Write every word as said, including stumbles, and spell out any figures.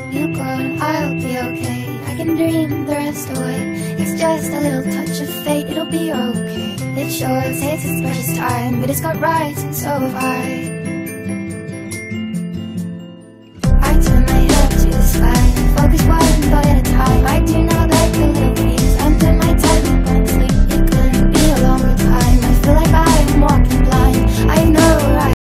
You go and I'll be okay. I can dream the rest away. It's just a little touch of fate, it'll be okay. It sure takes its precious time, but it's got rights and so have I.